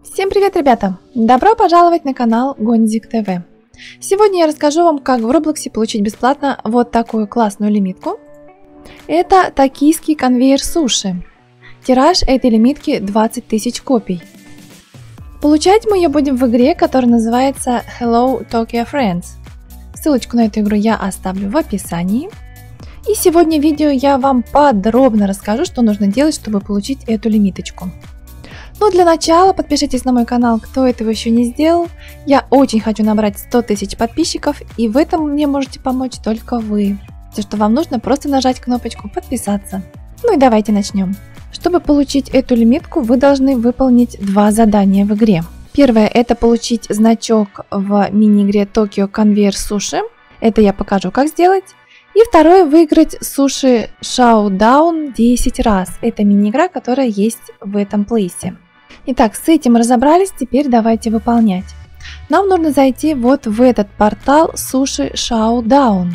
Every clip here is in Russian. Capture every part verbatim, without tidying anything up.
Всем привет, ребята! Добро пожаловать на канал Гонзик ТВ. Сегодня я расскажу вам, как в Роблоксе получить бесплатно вот такую классную лимитку. Это токийский конвейер суши. Тираж этой лимитки двадцать тысяч копий. Получать мы ее будем в игре, которая называется Hello Tokyo Friends. Ссылочку на эту игру я оставлю в описании. И сегодня в видео я вам подробно расскажу, что нужно делать, чтобы получить эту лимиточку. Но для начала подпишитесь на мой канал, кто этого еще не сделал. Я очень хочу набрать сто тысяч подписчиков, и в этом мне можете помочь только вы. Все, что вам нужно, просто нажать кнопочку подписаться. Ну и давайте начнем. Чтобы получить эту лимитку, вы должны выполнить два задания в игре. Первое — это получить значок в мини-игре Tokyo Conveyor Sushi. Это я покажу, как сделать. И второе — выиграть суши Showdown десять раз. Это мини-игра, которая есть в этом плейсе. Итак, с этим разобрались, теперь давайте выполнять. Нам нужно зайти вот в этот портал Sushi Showdown.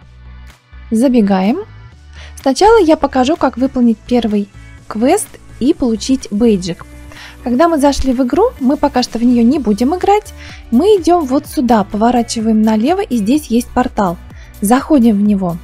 Забегаем. Сначала я покажу, как выполнить первый квест и получить бейджик. Когда мы зашли в игру, мы пока что в нее не будем играть. Мы идем вот сюда, поворачиваем налево, и здесь есть портал. Заходим в него.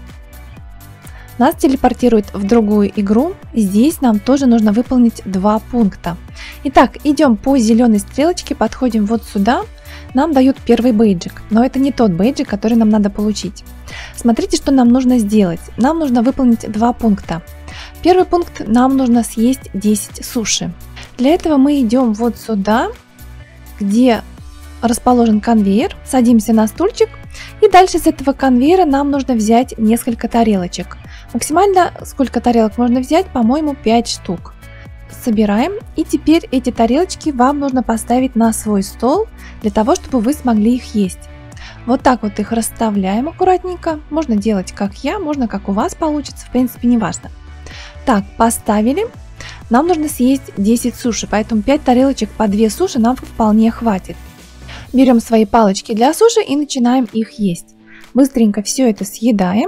Нас телепортирует в другую игру. Здесь нам тоже нужно выполнить два пункта. Итак, идем по зеленой стрелочке, подходим вот сюда. Нам дают первый бейджик, но это не тот бейджик, который нам надо получить. Смотрите, что нам нужно сделать. Нам нужно выполнить два пункта. Первый пункт: нам нужно съесть десять суши. Для этого мы идем вот сюда, где расположен конвейер, садимся на стульчик, и дальше с этого конвейера нам нужно взять несколько тарелочек. Максимально сколько тарелок можно взять, по-моему, пять штук. Собираем, и теперь эти тарелочки вам нужно поставить на свой стол, для того, чтобы вы смогли их есть. Вот так вот их расставляем аккуратненько. Можно делать как я, можно как у вас получится, в принципе, не важно. Так, поставили. Нам нужно съесть десять суши, поэтому пять тарелочек по две суши нам вполне хватит. Берем свои палочки для суши и начинаем их есть. Быстренько все это съедаем.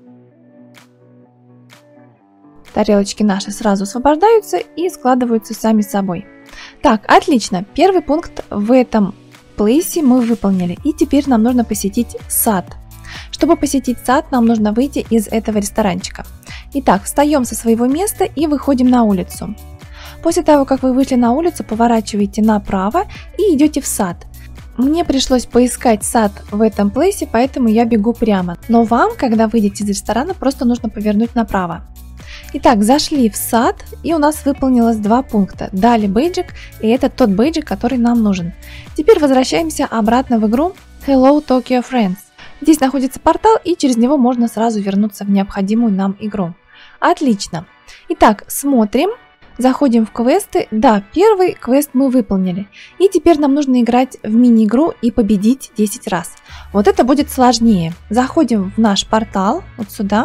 Тарелочки наши сразу освобождаются и складываются сами собой. Так, отлично. Первый пункт в этом плейсе мы выполнили. И теперь нам нужно посетить сад. Чтобы посетить сад, нам нужно выйти из этого ресторанчика. Итак, встаем со своего места и выходим на улицу. После того, как вы вышли на улицу, поворачиваете направо и идете в сад. Мне пришлось поискать сад в этом плейсе, поэтому я бегу прямо. Но вам, когда выйдете из ресторана, просто нужно повернуть направо. Итак, зашли в сад, и у нас выполнилось два пункта. Дали бейджик, и это тот бейджик, который нам нужен. Теперь возвращаемся обратно в игру Hello Tokyo Friends. Здесь находится портал, и через него можно сразу вернуться в необходимую нам игру. Отлично. Итак, смотрим. Заходим в квесты. Да, первый квест мы выполнили. И теперь нам нужно играть в мини-игру и победить десять раз. Вот это будет сложнее. Заходим в наш портал, вот сюда.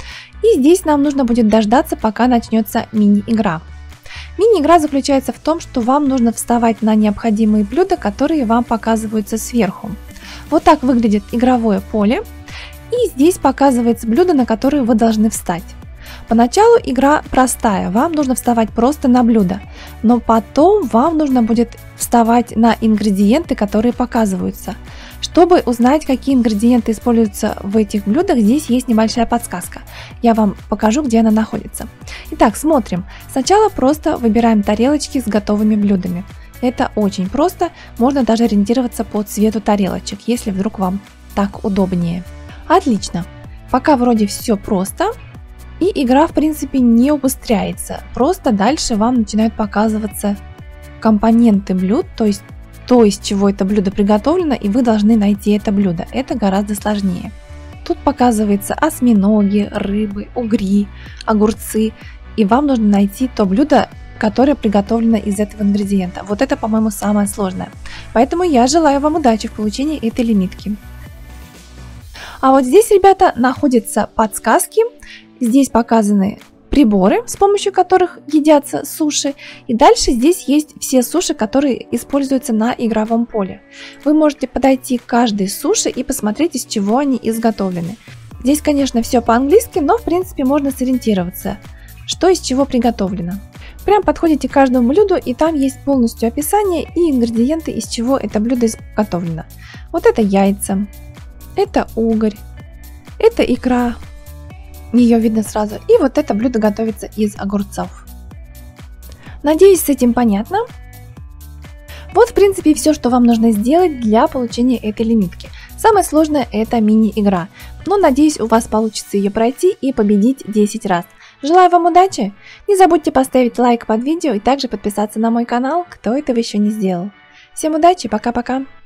И здесь нам нужно будет дождаться, пока начнется мини-игра. Мини-игра заключается в том, что вам нужно вставать на необходимые блюда, которые вам показываются сверху. Вот так выглядит игровое поле. И здесь показывается блюдо, на которое вы должны встать. Поначалу игра простая, вам нужно вставать просто на блюдо, но потом вам нужно будет вставать на ингредиенты, которые показываются. Чтобы узнать, какие ингредиенты используются в этих блюдах, здесь есть небольшая подсказка. Я вам покажу, где она находится. Итак, смотрим. Сначала просто выбираем тарелочки с готовыми блюдами. Это очень просто, можно даже ориентироваться по цвету тарелочек, если вдруг вам так удобнее. Отлично. Пока вроде все просто. И игра, в принципе, не убыстряется. Просто дальше вам начинают показываться компоненты блюд, то есть то, из чего это блюдо приготовлено, и вы должны найти это блюдо. Это гораздо сложнее. Тут показывается осьминоги, рыбы, угри, огурцы. И вам нужно найти то блюдо, которое приготовлено из этого ингредиента. Вот это, по-моему, самое сложное. Поэтому я желаю вам удачи в получении этой лимитки. А вот здесь, ребята, находятся подсказки. Здесь показаны приборы, с помощью которых едятся суши. И дальше здесь есть все суши, которые используются на игровом поле. Вы можете подойти к каждой суши и посмотреть, из чего они изготовлены. Здесь, конечно, все по-английски, но в принципе можно сориентироваться, что из чего приготовлено. Прям подходите к каждому блюду, и там есть полностью описание и ингредиенты, из чего это блюдо изготовлено. Вот это яйца, это угорь, это икра, ее видно сразу, и вот это блюдо готовится из огурцов. Надеюсь, с этим понятно. Вот, в принципе, все, что вам нужно сделать для получения этой лимитки. Самое сложное — это мини-игра, но надеюсь, у вас получится ее пройти и победить десять раз. Желаю вам удачи! Не забудьте поставить лайк под видео и также подписаться на мой канал, кто этого еще не сделал. Всем удачи, пока-пока!